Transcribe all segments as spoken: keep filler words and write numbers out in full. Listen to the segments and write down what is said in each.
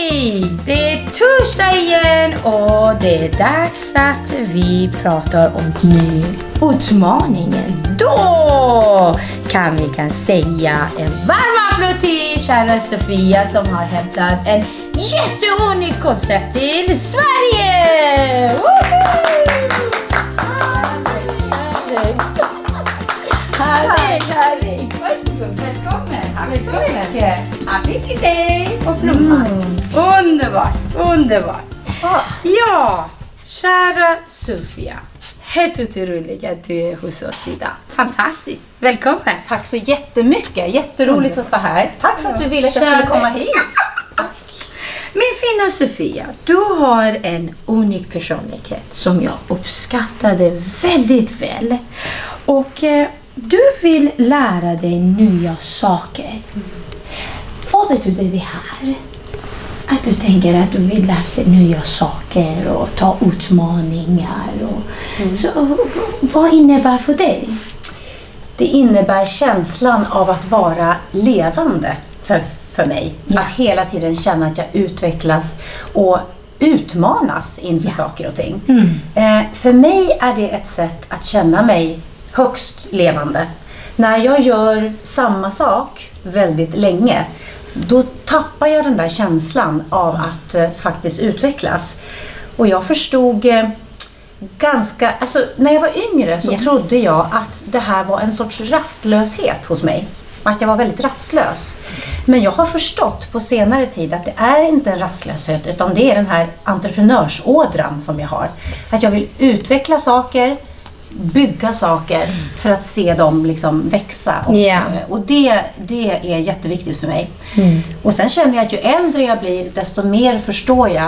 Hej! Det är torsdag igen och det är dags att vi pratar om ny utmaningen. Då kan vi kan säga en varm applåd till kära Sofia som har hämtat en jätteunik koncept till Sverige! Härligt, härligt. Varsågod, välkommen. Välkommen. Happy birthday och blommor. Mm. Underbart, underbart. Ah. Ja, kära Sofia. Helt otroligt att du är hos oss idag. Fantastiskt. Välkommen. Tack så jättemycket. Jätteroligt att vara här. Tack för att du ville att jag skulle komma hit. Min fina Sofia, du har en unik personlighet som jag uppskattade väldigt väl. Och eh, du vill lära dig nya saker. Mm. Vad betyder det här? Att du tänker att du vill lära sig nya saker och ta utmaningar. Och, mm. Så vad innebär för dig? Det innebär känslan av att vara levande för, för mig. Ja. Att hela tiden känna att jag utvecklas och utmanas inför ja. saker och ting. Mm. Eh, för mig är det ett sätt att känna mig högst levande. När jag gör samma sak väldigt länge, då tappar jag den där känslan av att eh, faktiskt utvecklas. Och jag förstod eh, ganska, alltså när jag var yngre så yeah. trodde jag att det här var en sorts rastlöshet hos mig. Att jag var väldigt rastlös. Men jag har förstått på senare tid att det är inte en rastlöshet, utan det är den här entreprenörsådran som jag har. Att jag vill utveckla saker, bygga saker för att se dem liksom växa. Och, yeah. och det, det är jätteviktigt för mig. Mm. Och sen känner jag att ju äldre jag blir, desto mer förstår jag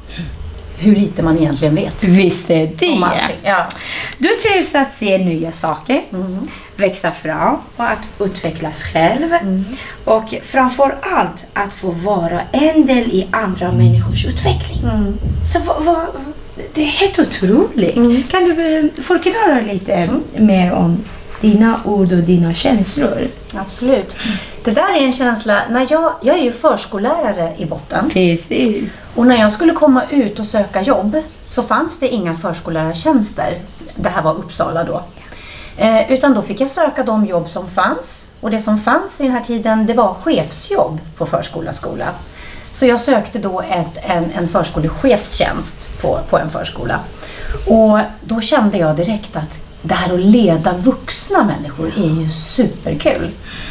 hur lite man egentligen vet. Visst är det. Ja. Du trivs att se nya saker, mm. växa fram och att utvecklas själv. Mm. Och framför allt att få vara en del i andra människors utveckling. Mm. Så vad, vad, det är helt otroligt. Mm. Kan du förklara lite mm. mer om dina ord och dina känslor? Absolut. Det där är en känsla, när jag, jag är ju förskollärare i botten. Precis. Och när jag skulle komma ut och söka jobb så fanns det inga förskollärartjänster. Det här var Uppsala då. Eh, utan då fick jag söka de jobb som fanns. Och det som fanns i den här tiden, det var chefsjobb på förskola-skola. Så jag sökte då ett, en, en förskolechefstjänst på, på en förskola. Och då kände jag direkt att det här att leda vuxna människor är ju superkul.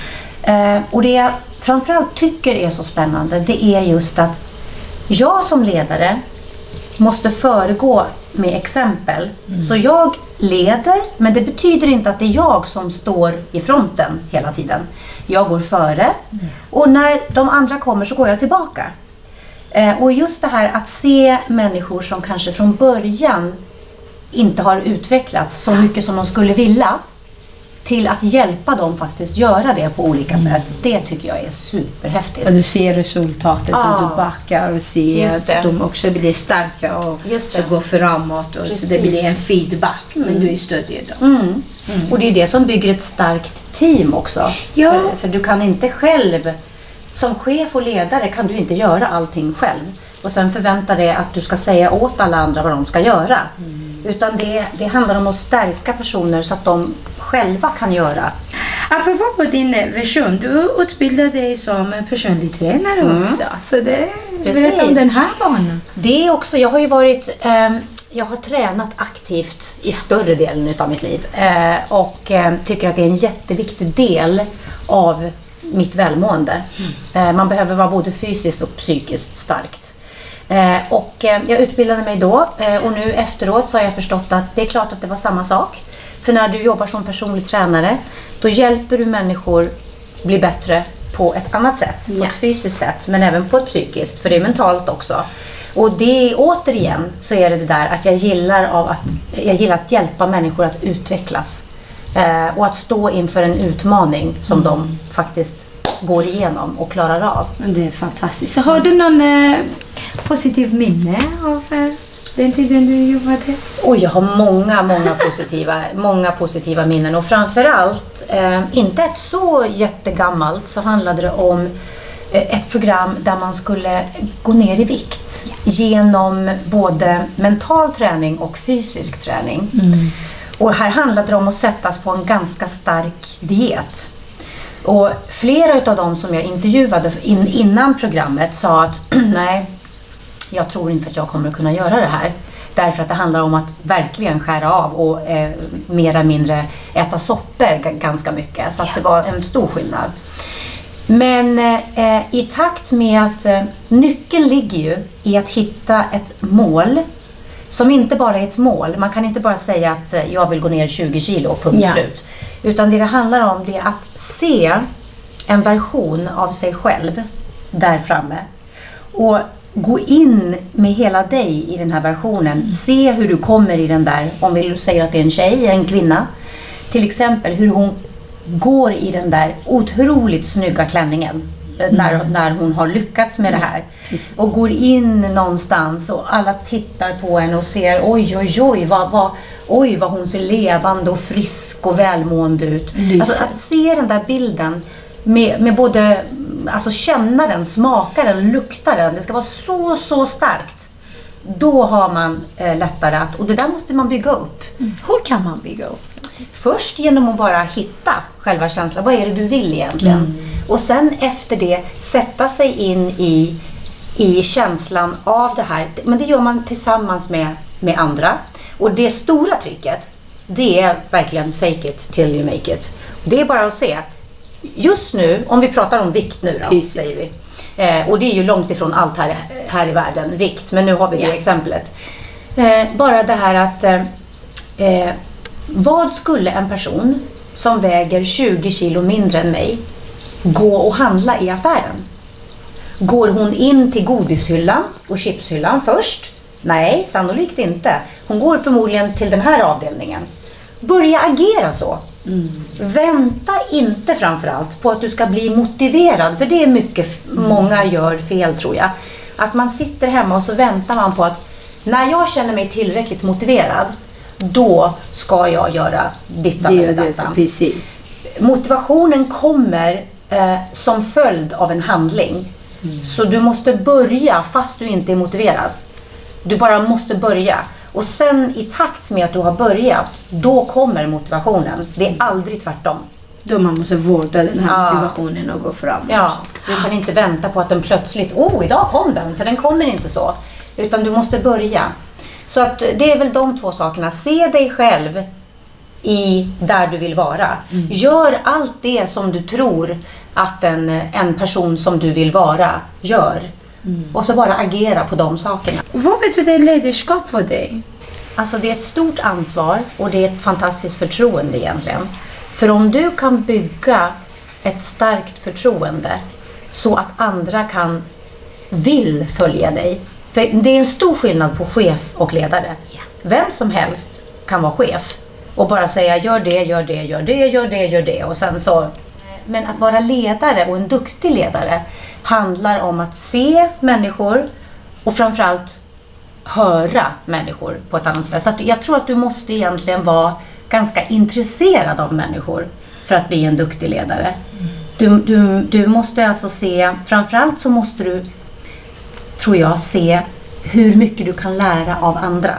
Eh, och det jag framförallt tycker är så spännande, det är just att jag som ledare måste föregå med exempel. Mm. Så jag leder, men det betyder inte att det är jag som står i fronten hela tiden. Jag går före mm. och när de andra kommer så går jag tillbaka. Eh, och just det här att se människor som kanske från början inte har utvecklats så mycket som de skulle vilja, till att hjälpa dem faktiskt göra det på olika mm. sätt. Det tycker jag är superhäftigt. Och du ser resultatet ah, och du backar och ser att de också blir starka och så går framåt. Och så det blir en feedback, mm. men du är stödjer dem. Mm. Mm. Och det är det som bygger ett starkt team också. Ja. För, för du kan inte själv, som chef och ledare kan du inte göra allting själv. Och sen förvänta dig att du ska säga åt alla andra vad de ska göra. Mm. Utan det, det handlar om att stärka personer så att de själva kan göra. Apropå på din vision, du utbildade dig som personlig tränare mm. också. Så det berätta om den här banan. Det är också, jag har ju varit, eh, jag har tränat aktivt i större delen av mitt liv. Eh, och eh, tycker att det är en jätteviktig del av mitt välmående. Mm. Eh, man behöver vara både fysiskt och psykiskt starkt. Eh, och eh, jag utbildade mig då eh, och nu efteråt så har jag förstått att det är klart att det var samma sak. För när du jobbar som personlig tränare, då hjälper du människor bli bättre på ett annat sätt. Ja. På ett fysiskt sätt, men även på ett psykiskt, för det är mentalt också. Och det återigen så är det det där att jag gillar, av att, jag gillar att hjälpa människor att utvecklas. Eh, och att stå inför en utmaning som mm. de faktiskt går igenom och klarar av. Det är fantastiskt. Så har du någon eh, positiv minne av eh, den tiden du jobbade? Och jag har många, många positiva, många positiva minnen. Och framförallt, eh, inte ett så jättegammalt, så handlade det om ett program där man skulle gå ner i vikt genom både mental träning och fysisk träning. Mm. Och här handlade det om att sättas på en ganska stark diet. Och flera av dem som jag intervjuade in, innan programmet sa att nej, jag tror inte att jag kommer att kunna göra det här. Därför att det handlar om att verkligen skära av och eh, mer eller mindre äta soppor g- ganska mycket. Så att det var en stor skillnad. Men eh, i takt med att eh, nyckeln ligger ju i att hitta ett mål som inte bara är ett mål. Man kan inte bara säga att eh, jag vill gå ner tjugo kilo, punkt ja. slut. Utan det det handlar om det är att se en version av sig själv där framme. Och gå in med hela dig i den här versionen. Mm. Se hur du kommer i den där, om vi säger att det är en tjej, en kvinna. Till exempel hur hon går i den där otroligt snygga klänningen. Mm. När, när hon har lyckats med det här. Precis. Och går in någonstans och alla tittar på henne och ser oj oj oj vad, vad, oj, vad hon ser levande och frisk och välmående ut. Alltså, att se den där bilden med, med både, alltså känna den, smaka den, lukta den. Det ska vara så så starkt. Då har man eh, lättare att, och det där måste man bygga upp. Mm. Hur kan man bygga upp? Först genom att bara hitta själva känslan. Vad är det du vill egentligen? Mm. Och sen efter det sätta sig in i, i känslan av det här. Men det gör man tillsammans med, med andra. Och det stora tricket, det är verkligen fake it till you make it. Det är bara att se. Just nu, om vi pratar om vikt nu då, Precis. säger vi. Eh, och det är ju långt ifrån allt här, här i världen, vikt. Men nu har vi det yeah. exemplet. Eh, bara det här att... Eh, eh, vad skulle en person som väger tjugo kilo mindre än mig gå och handla i affären? Går hon in till godishyllan och chipshyllan först? Nej, sannolikt inte. Hon går förmodligen till den här avdelningen. Börja agera så. Mm. Vänta inte framförallt på att du ska bli motiverad. För det är mycket mm. många gör fel, tror jag. Att man sitter hemma och så väntar man på att när jag känner mig tillräckligt motiverad, då ska jag göra dittan eller dattan. Precis. Motivationen kommer eh, som följd av en handling. Mm. Så du måste börja fast du inte är motiverad. Du bara måste börja. Och sen i takt med att du har börjat, då kommer motivationen. Det är aldrig tvärtom. Då man måste vårda den här ja. motivationen och gå framåt. Ja, du kan inte vänta på att den plötsligt, oh idag kom den, för den kommer inte så. Utan du måste börja. Så att det är väl de två sakerna. Se dig själv i där du vill vara. Mm. Gör allt det som du tror att en, en person som du vill vara gör. Mm. Och så bara agera på de sakerna. Vad betyder ledarskap för dig? Alltså det är ett stort ansvar och det är ett fantastiskt förtroende egentligen. För om du kan bygga ett starkt förtroende så att andra kan vill följa dig. För det är en stor skillnad på chef och ledare. Vem som helst kan vara chef och bara säga gör det, gör det, gör det, gör det, gör det och sen så. Men att vara ledare och en duktig ledare handlar om att se människor och framförallt höra människor på ett annat sätt. Så att jag tror att du måste egentligen vara ganska intresserad av människor för att bli en duktig ledare. Du, du, du måste alltså se, framförallt så måste du, tror jag, se hur mycket du kan lära av andra.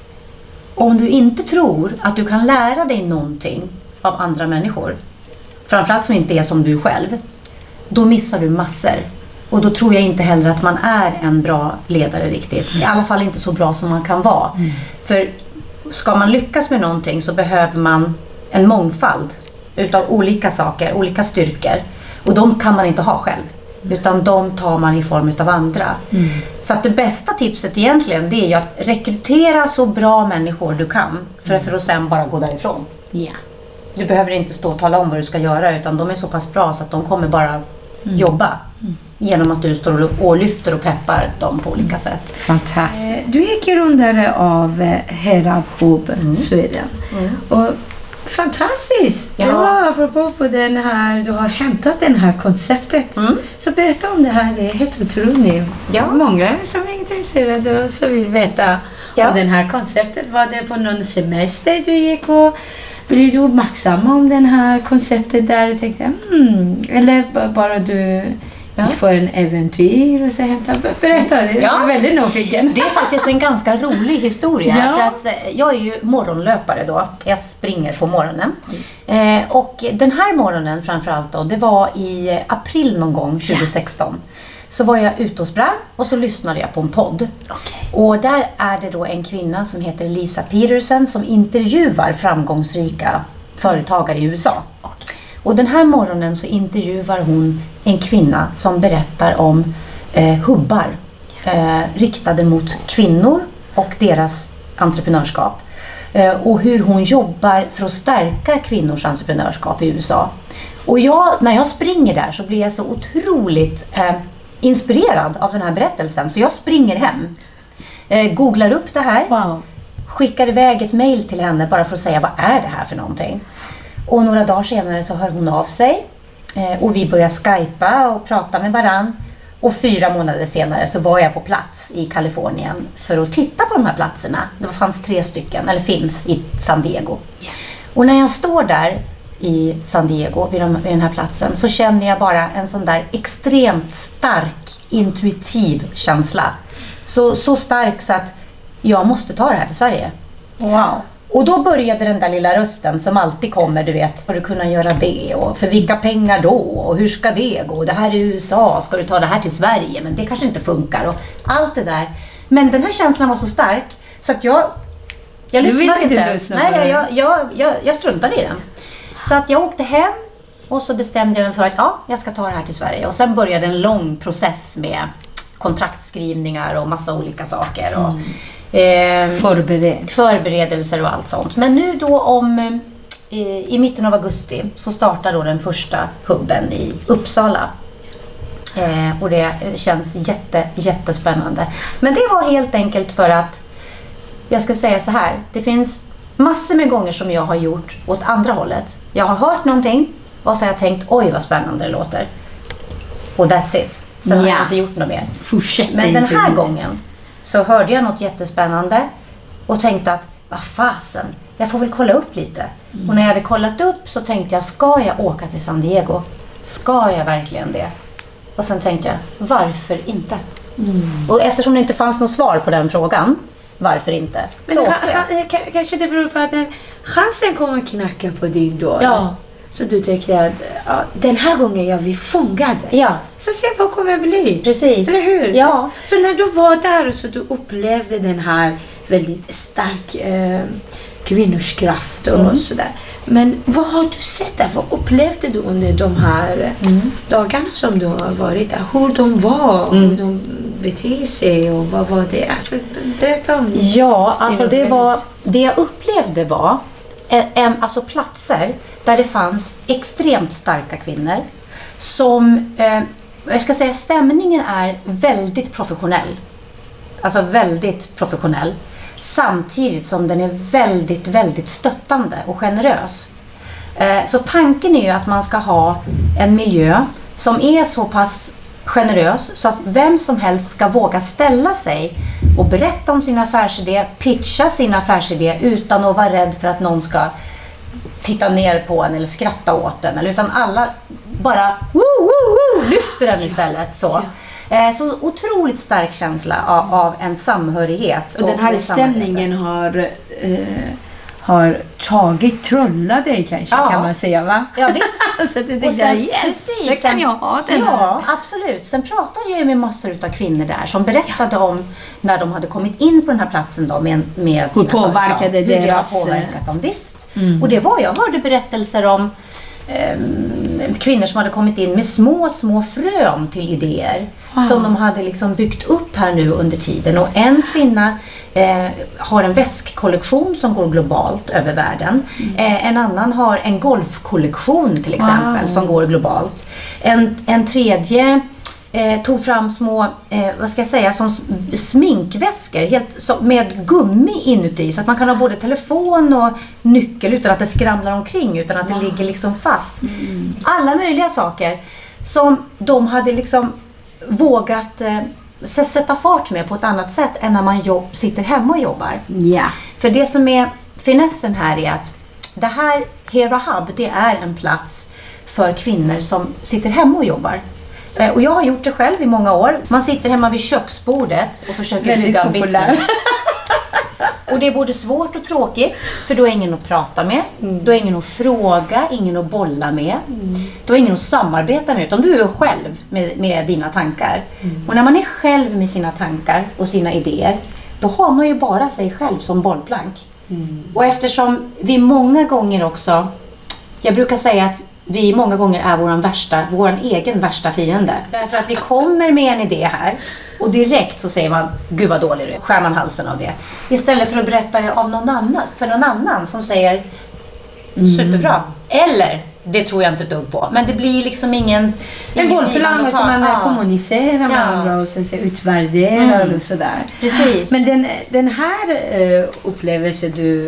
Om du inte tror att du kan lära dig någonting av andra människor, framförallt som inte är som du själv, då missar du massor. Och då tror jag inte heller att man är en bra ledare riktigt. I alla fall inte så bra som man kan vara. Mm. För ska man lyckas med någonting så behöver man en mångfald utav olika saker, olika styrkor. Och de kan man inte ha själv. Utan de tar man i form av andra. Mm. Så att det bästa tipset egentligen, det är ju att rekrytera så bra människor du kan. För, för att sen bara gå därifrån. Yeah. Du behöver inte stå och tala om vad du ska göra, utan de är så pass bra så att de kommer bara mm. jobba. Mm. Genom att du står och lyfter och peppar dem på olika sätt. Fantastiskt. Du är grundare av Herab Hub mm. Sweden. Mm. Och fantastiskt! Ja. Ja, apropå på den här, du har hämtat den här konceptet. Mm. Så berätta om det här, det är helt otroligt. Ja. Många som är intresserade och som vill veta ja. om den här konceptet. Var det på någon semester du gick och blev du uppmärksam om den här konceptet där och tänkte, mm, eller bara du Ja. Vi får en äventyr och så hämta. Berätta, jag är ja. väldigt nyfiken. Det är faktiskt en ganska rolig historia. Ja. För att jag är ju morgonlöpare då. Jag springer på morgonen. Eh, och den här morgonen framförallt då, det var i april någon gång tjugohundrasexton. Ja. Så var jag ute och sprang och så lyssnade jag på en podd. Okay. Och där är det då en kvinna som heter Lisa Peterson som intervjuar framgångsrika företagare i U S A. Okay. Och den här morgonen så intervjuar hon en kvinna som berättar om eh, hubbar eh, riktade mot kvinnor och deras entreprenörskap. Eh, och hur hon jobbar för att stärka kvinnors entreprenörskap i U S A. Och jag, när jag springer där så blir jag så otroligt eh, inspirerad av den här berättelsen. Så jag springer hem, eh, googlar upp det här, wow. skickar iväg ett mejl till henne bara för att säga vad är det här för någonting. Och några dagar senare så hör hon av sig eh, och vi börjar skypa och prata med varann. Och fyra månader senare så var jag på plats i Kalifornien för att titta på de här platserna. Det fanns tre stycken, eller finns i San Diego. Yeah. Och när jag står där i San Diego vid, de, vid den här platsen så känner jag bara en sån där extremt stark, intuitiv känsla. Så, så stark så att jag måste ta det här till Sverige. Wow. Och då började den där lilla rösten som alltid kommer, du vet, ska du kunna göra det och för vilka pengar då och hur ska det gå? Det här är U S A, ska du ta det här till Sverige? Men det kanske inte funkar och allt det där. Men den här känslan var så stark så att jag jag lyssnade inte. Nej, jag, jag, jag, jag struntade i den. Så att jag åkte hem och så bestämde jag mig för att ja, jag ska ta det här till Sverige. Och sen började en lång process med kontraktskrivningar och massa olika saker. Och, mm. eh, Förbered. förberedelser och allt sånt. Men nu då om eh, i mitten av augusti så startar då den första hubben i Uppsala. Eh, och det känns jätte, jättespännande. Men det var helt enkelt för att jag ska säga så här. Det finns massor med gånger som jag har gjort åt andra hållet. Jag har hört någonting och så har jag tänkt, oj vad spännande det låter. Och that's it. Sen ja. har jag inte gjort något mer. Fortsätt. Men den här gången så hörde jag något jättespännande och tänkte att, vad fasen, jag får väl kolla upp lite. Mm. Och när jag hade kollat upp så tänkte jag, ska jag åka till San Diego? Ska jag verkligen det? Och sen tänkte jag, varför inte? Mm. Och eftersom det inte fanns något svar på den frågan, varför inte? Men så ha, ha, kanske det beror på att den, chansen kommer att knacka på din dörr. Ja. Så du tänker att ja, den här gången jag vill fånga det. Ja. Så se vad kommer att bli. Precis. Eller hur? Ja. Så när du var där och så du upplevde den här väldigt stark eh, kvinnors kraft och mm. sådär. Men vad har du sett där? Vad upplevde du under de här mm. dagarna som du har varit där? Hur de var, mm. hur de beter sig och vad var det? Alltså, berätta om det. Ja, alltså det var, det jag upplevde var en, alltså platser där det fanns extremt starka kvinnor som, eh, jag ska säga, stämningen är väldigt professionell. Alltså väldigt professionell. Samtidigt som den är väldigt, väldigt stöttande och generös. Eh, så tanken är ju att man ska ha en miljö som är så pass generös så att vem som helst ska våga ställa sig och berätta om sin affärsidé, pitcha sin affärsidé utan att vara rädd för att någon ska titta ner på en eller skratta åt den, eller utan alla bara woo, woo, woo, lyfter den istället så. Så otroligt stark känsla av, av en samhörighet. Och den här stämningen har eh, har tagit trolla dig kanske, ja. kan man säga, va? Ja, visst. Så det, det, sen, yes, precis, det kan jag ha den Ja, här. absolut. Sen pratade jag med massor av kvinnor där som berättade ja. om när de hade kommit in på den här platsen då med, med hur påverkade hur deras... det har påverkat dem, visst. Mm. Och det var, jag hörde berättelser om eh, kvinnor som hade kommit in med små, små frön till idéer. Wow. Som de hade liksom byggt upp här nu under tiden. Och en kvinna eh, har en väskkollektion som går globalt över världen. Mm. Eh, en annan har en golfkollektion till exempel, wow. som går globalt. En, en tredje eh, tog fram små, eh, vad ska jag säga, som sminkväskor helt, så, med gummi inuti. Så att man kan ha både telefon och nyckel utan att det skramlar omkring, utan att wow. det ligger liksom fast. Mm. Alla möjliga saker som de hade liksom vågat eh, sätta fart med på ett annat sätt än när man jobb, sitter hemma och jobbar. Yeah. För det som är finessen här är att det här Hera Hub, det är en plats för kvinnor som sitter hemma och jobbar. Eh, och jag har gjort det själv i många år. Man sitter hemma vid köksbordet och försöker Väldigt bygga en populär. business. Och det är både svårt och tråkigt, för då är ingen att prata med, mm. då är ingen att fråga, ingen att bolla med, mm. då är ingen att samarbeta med, utan du är själv med, med dina tankar. Mm. Och när man är själv med sina tankar och sina idéer, då har man ju bara sig själv som bollplank. Mm. Och eftersom vi många gånger också, jag brukar säga att vi många gånger är våran värsta, våran egen värsta fiende. Därför att vi kommer med en idé här och direkt så säger man, gud vad dålig du är, skär man halsen av det. Istället för att berätta det av någon annan, för någon annan som säger, superbra. Mm. Eller, det tror jag inte ett dugg på, men det blir liksom ingen... En bollplank som man ja. kommunicerar med ja. andra och sen utvärderar mm. och sådär. Precis. Men den, den här uh, upplevelsen du...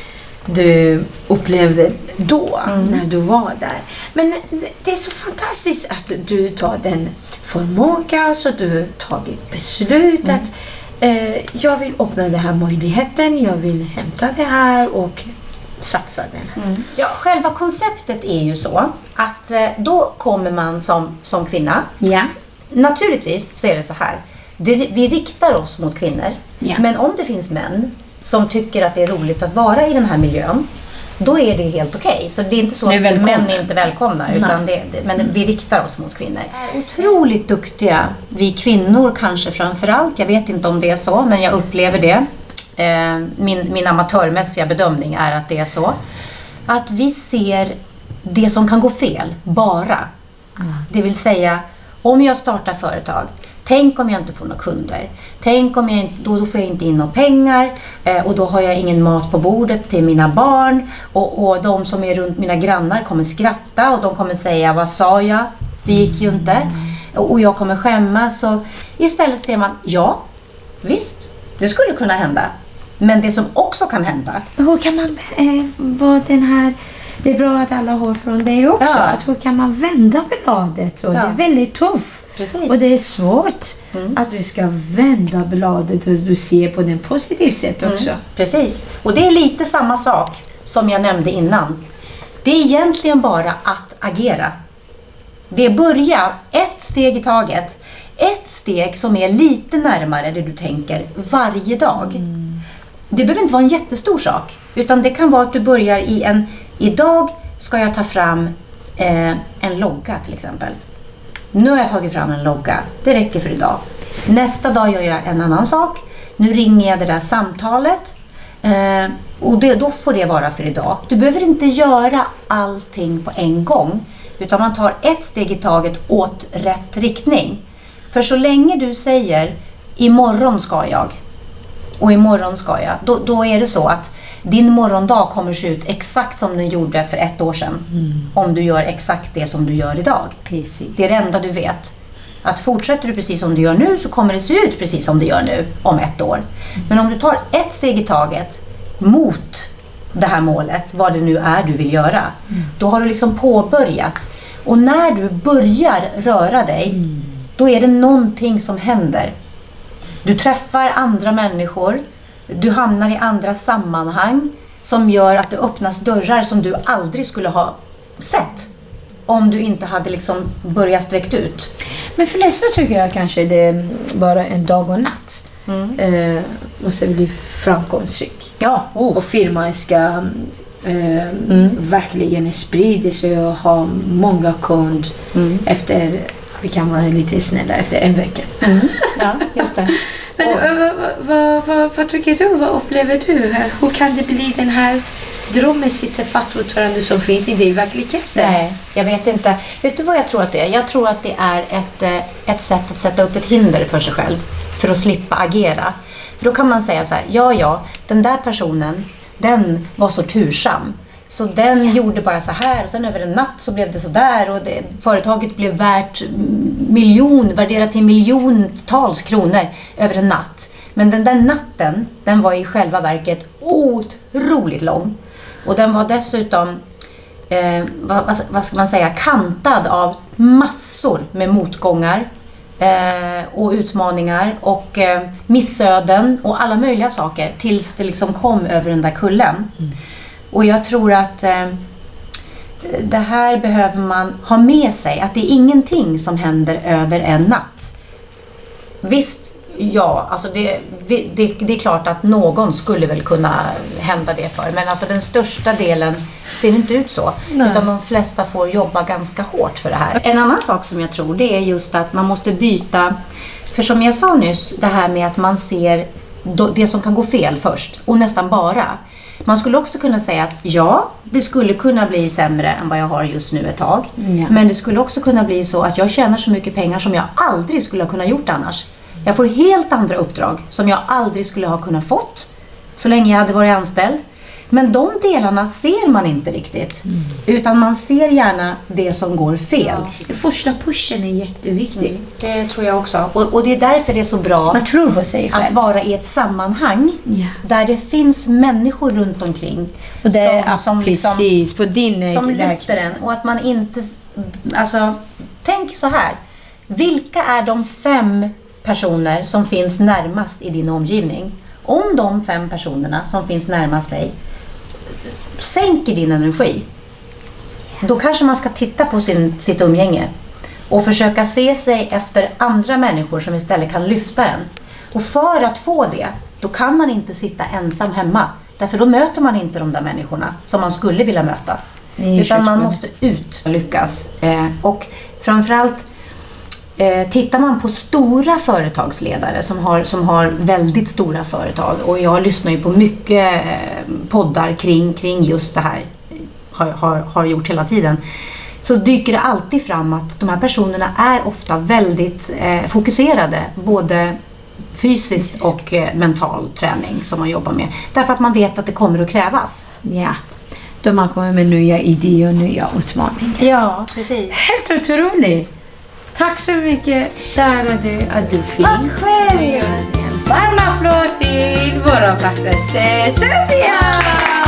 du upplevde då, mm. när du var där. Men det är så fantastiskt att du tar den förmåga, så du tagit beslut mm. att eh, jag vill öppna den här möjligheten, jag vill hämta det här och satsa den. Mm. Ja, själva konceptet är ju så att eh, då kommer man som, som kvinna. Ja. Naturligtvis så är det så här. Det, vi riktar oss mot kvinnor. Ja. Men om det finns män som tycker att det är roligt att vara i den här miljön, då är det helt okej. Okay. Så det är inte så är att män är inte välkomna, utan det, det, men vi riktar oss mot kvinnor. Vi är otroligt duktiga, vi kvinnor kanske framförallt, jag vet inte om det är så, men jag upplever det. Eh, min, min amatörmässiga bedömning är att det är så. Att vi ser det som kan gå fel, bara. Mm. Det vill säga, om jag startar företag, tänk om jag inte får några kunder. Tänk om jag inte, då, då får jag inte in några pengar eh, och då har jag ingen mat på bordet till mina barn. Och, och de som är runt mina grannar kommer skratta och de kommer säga, vad sa jag? Det gick ju inte. Och, och jag kommer skämmas. Och istället ser man, ja, visst, det skulle kunna hända. Men det som också kan hända. Hur kan man eh, vara den här... Det är bra att alla hör från dig också. Ja. Att hur kan man vända bladet? Och ja. Det är väldigt tufft. Precis. Och det är svårt mm. att du ska vända bladet och du ser på den positivt sätt också. Mm. Precis. Och det är lite samma sak som jag nämnde innan. Det är egentligen bara att agera. Det är börja ett steg i taget. Ett steg som är lite närmare det du tänker varje dag. Mm. Det behöver inte vara en jättestor sak. Utan det kan vara att du börjar i en... Idag ska jag ta fram eh, en logga till exempel. Nu har jag tagit fram en logga. Det räcker för idag. Nästa dag gör jag en annan sak. Nu ringer jag det där samtalet. Eh, och det, då får det vara för idag. Du behöver inte göra allting på en gång. Utan man tar ett steg i taget åt rätt riktning. För så länge du säger imorgon ska jag. Och imorgon ska jag. Då, då är det så att din morgondag kommer se ut exakt som den gjorde för ett år sedan. Mm. Om du gör exakt det som du gör idag. Precis. Det är det enda du vet. Att fortsätter du precis som du gör nu, så kommer det se ut precis som det gör nu om ett år. Mm. Men om du tar ett steg i taget mot det här målet, vad det nu är du vill göra. Mm. Då har du liksom påbörjat. Och när du börjar röra dig, mm. då är det någonting som händer. Du träffar andra människor. Du hamnar i andra sammanhang som gör att det öppnas dörrar som du aldrig skulle ha sett om du inte hade liksom börjat sträckt ut. Men för flesta tycker jag kanske det är bara en dag och natt. Mm. Eh, måste bli framgångsrik. Ja. Oh. Och firman ska eh, mm. verkligen sprida sig och ha många kunder mm. efter, vi kan vara lite snälla, efter en vecka. Mm. Ja, just det. Men vad, vad, vad, vad tycker du? Vad upplever du här? Hur kan det bli den här drömmen sitter fast fortfarande som finns i det verkligheten? Nej, jag vet inte. Vet du vad jag tror att det är? Jag tror att det är ett, ett sätt att sätta upp ett hinder för sig själv. För att slippa agera. För då kan man säga så här, ja ja, den där personen, den var så tursam. Så den ja. gjorde bara så här och sen över en natt så blev det så där och det, företaget blev värt miljon, värderat till miljontals kronor över en natt. Men den där natten, den var i själva verket otroligt lång. Och den var dessutom, eh, vad, vad ska man säga, kantad av massor med motgångar eh, och utmaningar och eh, missöden och alla möjliga saker tills det liksom kom över den där kullen. Mm. Och jag tror att eh, det här behöver man ha med sig. Att det är ingenting som händer över en natt. Visst, ja, alltså det, det, det är klart att någon skulle väl kunna hända det för. Men alltså den största delen ser inte ut så. Nej. Utan de flesta får jobba ganska hårt för det här. En annan sak som jag tror, det är just att man måste byta. För som jag sa nyss, det här med att man ser det som kan gå fel först. Och nästan bara. Man skulle också kunna säga att ja, det skulle kunna bli sämre än vad jag har just nu ett tag. Ja. Men det skulle också kunna bli så att jag tjänar så mycket pengar som jag aldrig skulle ha kunnat gjort annars. Jag får helt andra uppdrag som jag aldrig skulle ha kunnat fått så länge jag hade varit anställd. Men de delarna ser man inte riktigt. Mm. Utan man ser gärna det som går fel. Ja. Första pushen är jätteviktig. Mm. Det tror jag också. Och, och det är därför det är så bra man tror på sig själv. Att vara i ett sammanhang ja. Där det finns människor runt omkring. Och det som, är som, precis liksom, på din som lyfter den. Och att man inte... Alltså, tänk så här. Vilka är de fem personer som finns närmast i din omgivning? Om de fem personerna som finns närmast dig sänker din energi, då kanske man ska titta på sin, sitt umgänge och försöka se sig efter andra människor som istället kan lyfta en. Och för att få det, då kan man inte sitta ensam hemma. Därför då möter man inte de där människorna som man skulle vilja möta. Utan man måste ut och lyckas. Eh, och framförallt Eh, tittar man på stora företagsledare som har, som har väldigt stora företag, och jag lyssnar ju på mycket eh, poddar kring, kring just det här, har, har, har gjort hela tiden, så dyker det alltid fram att de här personerna är ofta väldigt eh, fokuserade, både fysiskt och eh, mental träning som man jobbar med, därför att man vet att det kommer att krävas. Ja. Då man kommer med nya idéer och nya utmaningar. Ja, precis. Helt otroligt. Tack så mycket, kära du, att du finns. Tack själv! En varm applåd till våra vackraste Cynthia!